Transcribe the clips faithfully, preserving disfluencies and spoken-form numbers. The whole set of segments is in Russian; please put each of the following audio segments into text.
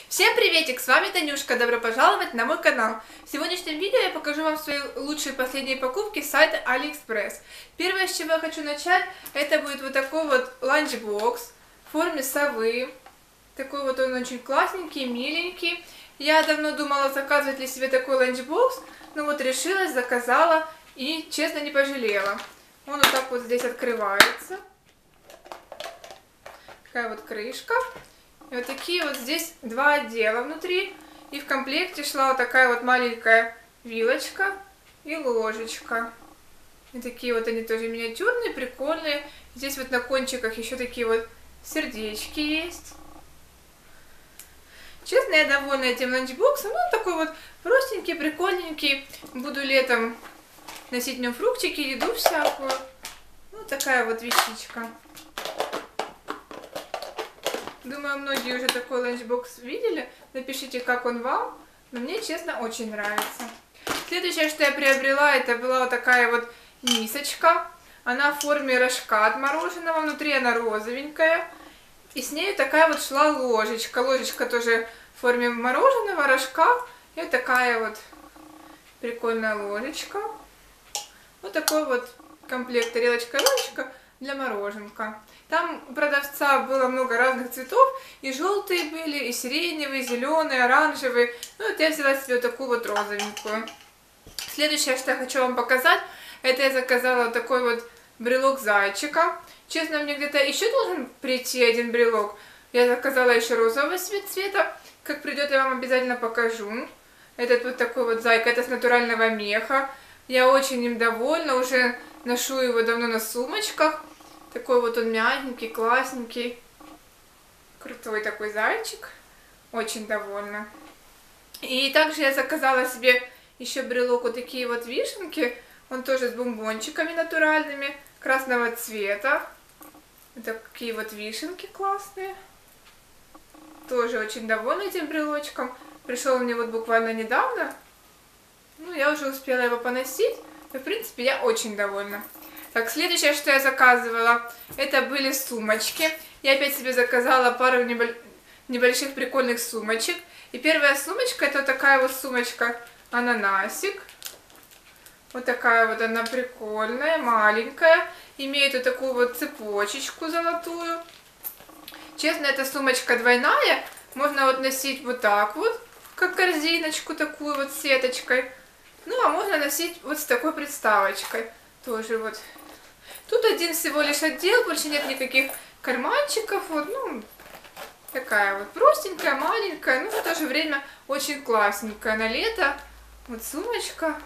Всем приветик, с вами Танюшка, добро пожаловать на мой канал. В сегодняшнем видео я покажу вам свои лучшие последние покупки с сайта AliExpress. Первое, с чего я хочу начать, это будет вот такой вот ланчбокс в форме совы. Такой вот он очень классненький, миленький. Я давно думала, заказывать ли себе такой ланчбокс, но вот решилась, заказала и, честно, не пожалела. Он вот так вот здесь открывается. Такая вот крышка. И вот такие вот здесь два отдела внутри. И в комплекте шла вот такая вот маленькая вилочка и ложечка. И такие вот они тоже миниатюрные, прикольные. Здесь вот на кончиках еще такие вот сердечки есть. Честно, я довольна этим ланчбоксом. Он такой вот простенький, прикольненький. Буду летом носить в нем фруктики, еду всякую. Вот такая вот вещичка. Думаю, многие уже такой ланчбокс видели. Напишите, как он вам. Но мне, честно, очень нравится. Следующее, что я приобрела, это была вот такая вот мисочка. Она в форме рожка от мороженого. Внутри она розовенькая. И с ней такая вот шла ложечка. Ложечка тоже в форме мороженого, рожка. И вот такая вот прикольная ложечка. Вот такой вот комплект тарелочка и ложечка для мороженка. Там у продавца было много разных цветов, и желтые были, и сиреневые, и зеленые, оранжевые. Ну вот я взяла себе вот такую вот розовенькую. Следующее, что я хочу вам показать, это я заказала вот такой вот брелок зайчика. Честно, мне где-то еще должен прийти один брелок. Я заказала еще розового цвета. Как придет, я вам обязательно покажу. Этот вот такой вот зайка, это с натурального меха. Я очень им довольна, уже ношу его давно на сумочках. Такой вот он мягенький, классненький. Крутой такой зайчик. Очень довольна. И также я заказала себе еще брелок вот такие вот вишенки. Он тоже с бомбончиками натуральными, красного цвета. Вот такие вот вишенки классные. Тоже очень довольна этим брелочком. Пришел мне вот буквально недавно. Ну, я уже успела его поносить. И, в принципе, я очень довольна. Так, следующее, что я заказывала, это были сумочки. Я опять себе заказала пару небольших прикольных сумочек. И первая сумочка, это вот такая вот сумочка ананасик. Вот такая вот она прикольная, маленькая. Имеет вот такую вот цепочечку золотую. Честно, эта сумочка двойная. Можно вот носить вот так вот, как корзиночку такую вот с сеточкой. Ну, а можно носить вот с такой приставочкой. Тоже вот. Тут один всего лишь отдел, больше нет никаких карманчиков. Вот, ну, такая вот простенькая, маленькая, но в то же время очень классненькая на лето. Вот сумочка.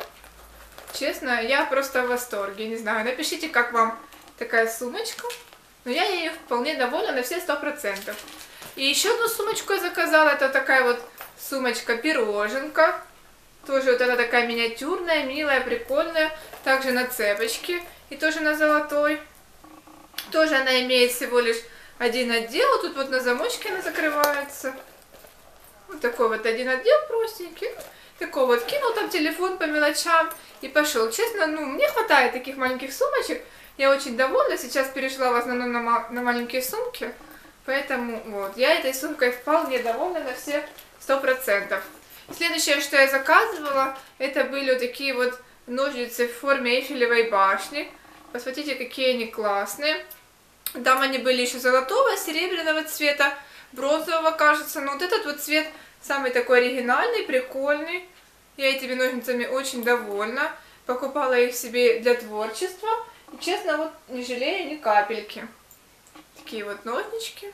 Честно, я просто в восторге, не знаю. Напишите, как вам такая сумочка. Но я ею вполне довольна на все сто процентов. И еще одну сумочку я заказала. Это такая вот сумочка-пироженка. Тоже вот она такая миниатюрная, милая, прикольная. Также на цепочке. И тоже на золотой. Тоже она имеет всего лишь один отдел. Тут вот на замочке она закрывается. Вот такой вот один отдел простенький. Такой вот кинул там телефон по мелочам и пошел. Честно, ну, мне хватает таких маленьких сумочек. Я очень довольна. Сейчас перешла в основном на, на маленькие сумки. Поэтому вот, я этой сумкой вполне довольна на все сто процентов. Следующее, что я заказывала, это были вот такие вот ножницы в форме Эйфелевой башни. Посмотрите, какие они классные. Там они были еще золотого, серебряного цвета, бронзового, кажется. Но вот этот вот цвет самый такой оригинальный, прикольный. Я этими ножницами очень довольна. Покупала их себе для творчества. И, честно, вот не жалею ни капельки. Такие вот ножнички.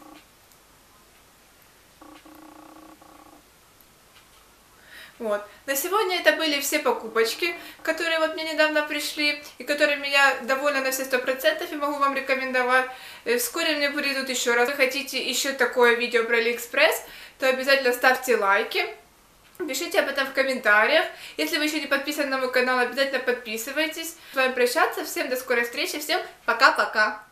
Вот. На сегодня это были все покупочки, которые вот мне недавно пришли, и которыми я довольна на все сто процентов и могу вам рекомендовать. Вскоре мне придут еще раз. Если вы хотите еще такое видео про AliExpress, то обязательно ставьте лайки, пишите об этом в комментариях. Если вы еще не подписаны на мой канал, обязательно подписывайтесь. С вами прощаться, всем до скорой встречи, всем пока-пока!